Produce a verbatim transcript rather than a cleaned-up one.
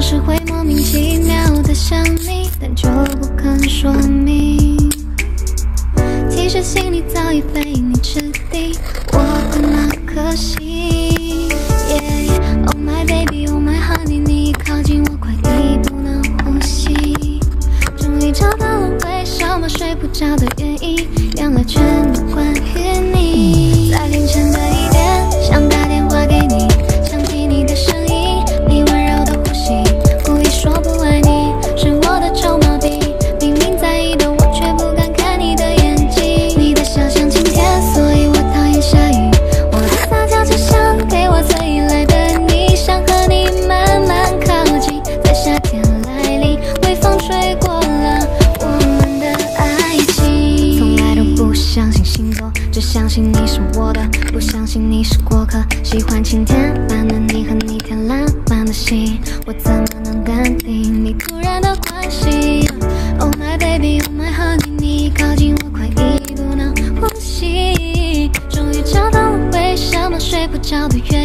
是会莫名其妙的想你，但就不肯说明。其实心里早已被你吃定，我的那颗心。Yeah, yeah, oh my baby, oh my honey， 你靠近我快一步能呼吸。终于找到了为什么睡不着的原因，原来全都关于你。在凌晨的一点，想打电话给你，想听你的声音，你温柔的呼吸，故意说不爱你，是我的臭毛病。明明在意的我，却不敢看你的眼睛。你的笑像晴天，所以我讨厌下雨。我的撒娇就像给我最依赖的你，想和你慢慢靠近。在夏天来临，微风吹过了我们的爱情。从来都不相信星座，只相信你是我的，不相信你是过客。喜欢晴天般的你和你天烂漫的心，我怎么能淡定你突然的关心。 Oh my baby, oh my honey， 你靠近我快一步能呼吸。终于找到了为什么睡不着的原